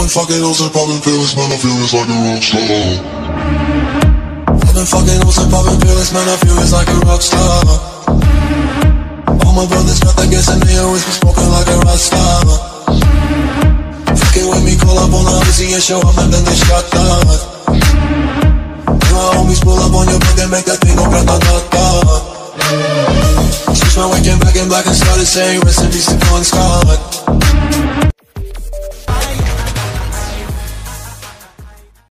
fucking hoes and popping pills, man, I feel it's like a rock star. I've been fucking hoes and popping pills, man, I feel it's like a rock star. All my brothers got that gas and they always be smoking like a rock star. Fucking with me, call up on the Uzi and show up and then they shut down. My homies pull up on your block and make that thing go grata-ta-ta. Switch my waking back in black and started saying rest in peace to Bon Scott.